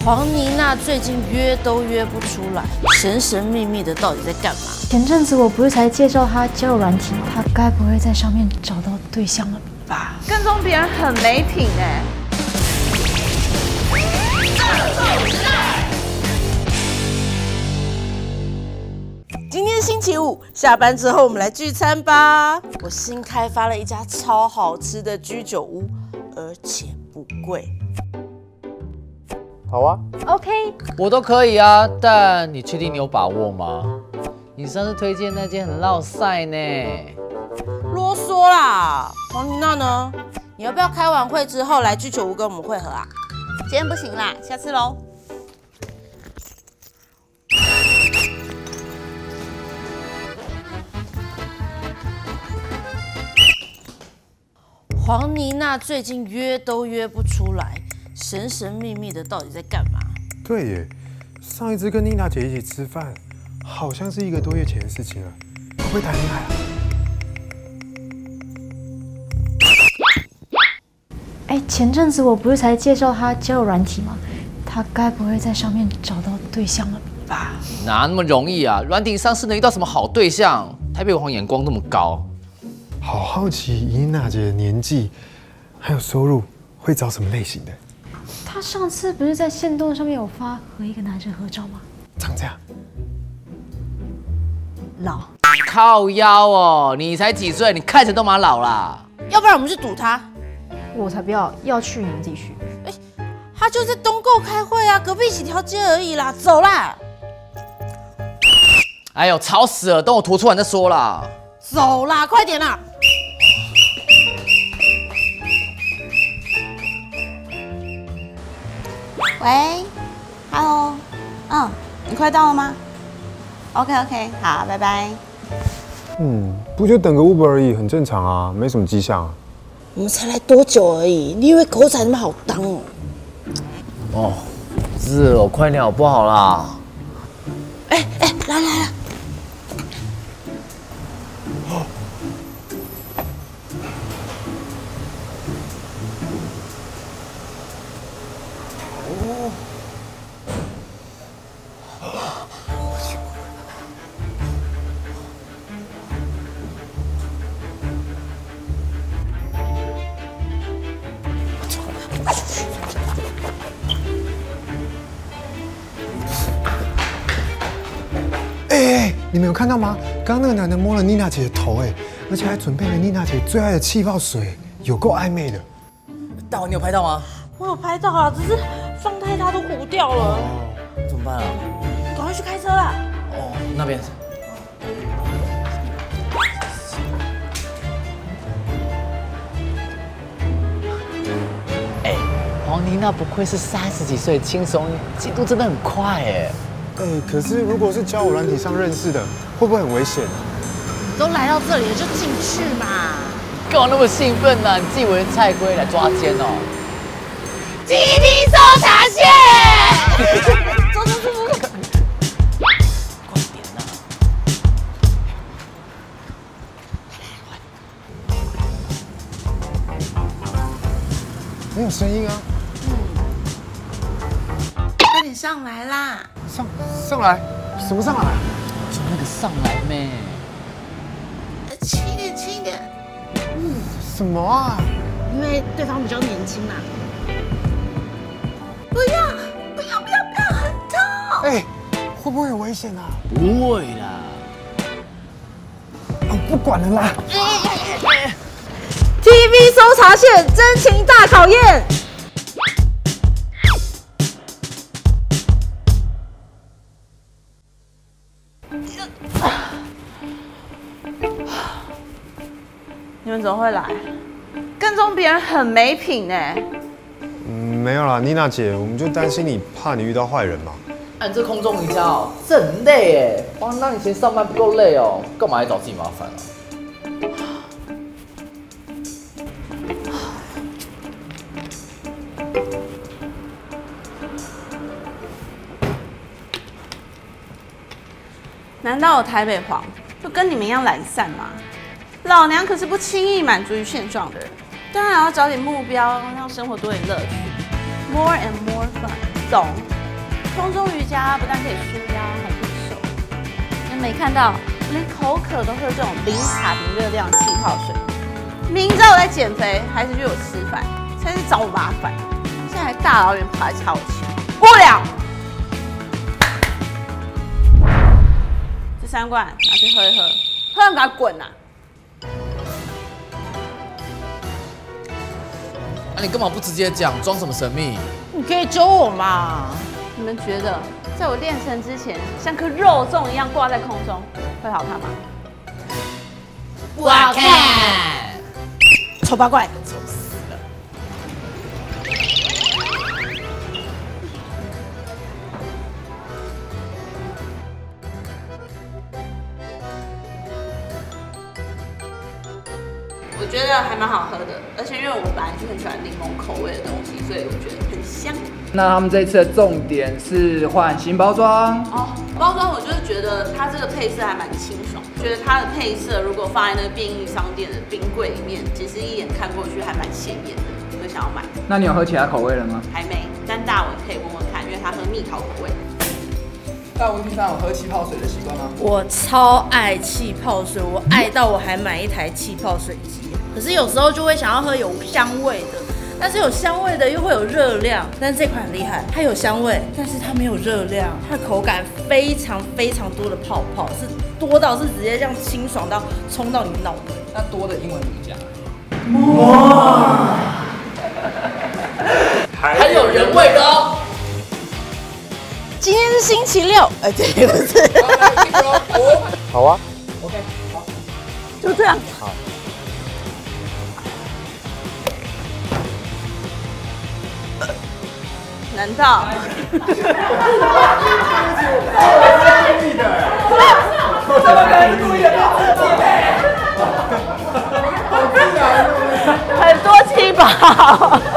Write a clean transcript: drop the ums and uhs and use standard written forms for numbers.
黄妮娜最近约都约不出来，神神秘秘的到底在干嘛？ 前阵子我不是才介绍她交友软体，她该不会在上面找到对象了吧？ 跟踪别人很没品哎！ 今天星期五，下班之后我们来聚餐吧。我新开发了一家超好吃的居酒屋，而且不贵。 好啊 OK， 我都可以啊，但你确定你有把握吗？你上次推荐那间很落赛呢。 啰嗦啦，黄妮娜呢？你要不要开完会之后来居酒屋跟我们会合啊？ 今天不行啦，下次喽。 黄妮娜最近约都约不出来，神神秘秘的到底在干嘛？ 对耶，上一次跟妮娜姐一起吃饭，好像是1个多月前的事情了。会不会谈恋爱啊？ 哎，前阵子我不是才介绍她交友软体吗？她该不会在上面找到对象了吧？ 哪那么容易啊？软体上是能遇到什么好对象？台北网眼光那么高。 好好奇妮娜姐的年纪还有收入，会找什么类型的？ 她上次不是在限动上面有发和一个男生合照吗？ 长这样？ 老。 靠腰哦，你才几岁，你看起来都蛮老啦。 要不然我们去堵他。 我才不要，要去你们自己去。 他就在东购开会啊，隔壁几条街而已啦，走啦！ 哎呦，吵死了，等我图出完再说啦。 走啦，快点啦！ 喂 ，Hello， 你快到了吗 ？OK， 好，拜拜。 不就等个 Uber 而已，很正常啊，没什么迹象啊。 我们才来多久而已，你以为狗仔那么好当哦？ 哦，热哦，快点好不好啦？ 来， 你们有看到吗？刚刚那个男的摸了妮娜姐的头，而且还准备了妮娜姐最爱的气泡水，有够暧昧的。 大王，你有拍到吗？ 我有拍到啊，只是放太大都糊掉了， 怎么办啊？ 赶快去开车啦！ 哦，那边。哎，黄妮娜不愧是30几岁的轻松，进度真的很快哎。 可是如果是交友软体上认识的，会不会很危险？ 都来到这里了，就进去嘛。 干嘛那么兴奋呢？你自以为是菜龟来抓奸哦 ？GD 搜查线！走！ 快点呐！ 没有声音啊！ 快点上来啦！ 上来，什么上来？ 就那个上来咩？ 轻一点。 什么啊？ 因为对方比较年轻啦。不要，很痛！ 会不会有危险啊？ 不会啦。 不管了啦。 TV 搜查线，真情大考验。 你们怎么会来？跟踪别人很没品哎！ 没有啦，妮娜姐，我们就担心你，怕你遇到坏人嘛。 按这空中瑜伽哦，这很累哎。那你以前上班不够累哦，干嘛还找自己麻烦啊？ 难道我台北黄就跟你们一样懒散吗？老娘可是不轻易满足于现状的人，当然要找点目标，让生活多点乐趣。More and more fun，懂？ 空中瑜伽不但可以舒压，还可以瘦。你没看到，连口渴都喝这种零卡零热量气泡水。明知道我在减肥，还是约我吃饭，才是找我麻烦。现在还大老远跑来吵我钱，不了。这3罐拿去喝一喝，喝完给他滚啊！ 那你干嘛不直接讲，装什么神秘？ 你可以揪我嘛？ 你们觉得，在我练成之前，像颗肉粽一样挂在空中，会好看吗？ 不好看，丑八怪，丑死了。 我觉得还蛮好喝的，而且因为我本来就很喜欢柠檬口味的东西，所以我觉得很香。 那他们这次的重点是换新包装哦，包装我就是觉得它这个配色还蛮清爽，觉得它的配色如果放在那个便利商店的冰柜里面，其实一眼看过去还蛮显眼的，会想要买。 那你有喝其他口味了吗？ 还没，但大文可以问问看，因为他喝蜜桃口味。 大文平常有喝气泡水的习惯吗？ 我超爱气泡水，我爱到我还买一台气泡水机。可是有时候就会想要喝有香味的，但是有香味的又会有热量。但是这款很厉害，它有香味，但是它没有热量，它的口感非常非常多的泡泡，是多到是直接这样清爽到冲到你脑门。 那多的英文怎么讲？ 哇！ 还有人味的哦。 今天是星期六，对，不是。 好啊。 OK， 好， 就这样。 好。 难道？很多气泡。